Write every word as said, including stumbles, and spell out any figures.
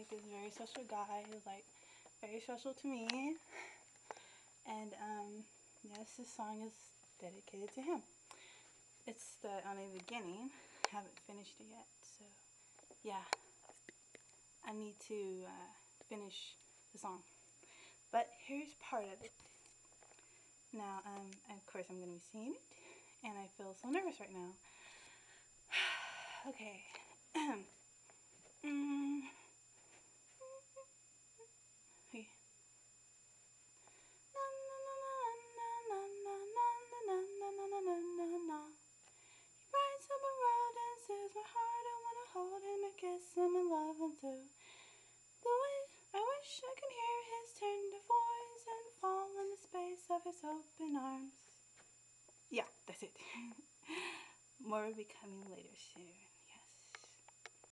like this very special guy who's like very special to me. And um, yes, this song is dedicated to him. It's the only beginning. I haven't finished it yet, so yeah. I need to uh, finish the song. But here's part of it. Now, um, of course, I'm going to be singing it, and I feel so nervous right now. Okay. mm. Okay. He brights up my world and soothes my heart. I wanna hold him and kiss him and love him too. The way I wish I could hear his tender voice and fall in the space of his open arms. Yeah, that's it. More will be coming later soon.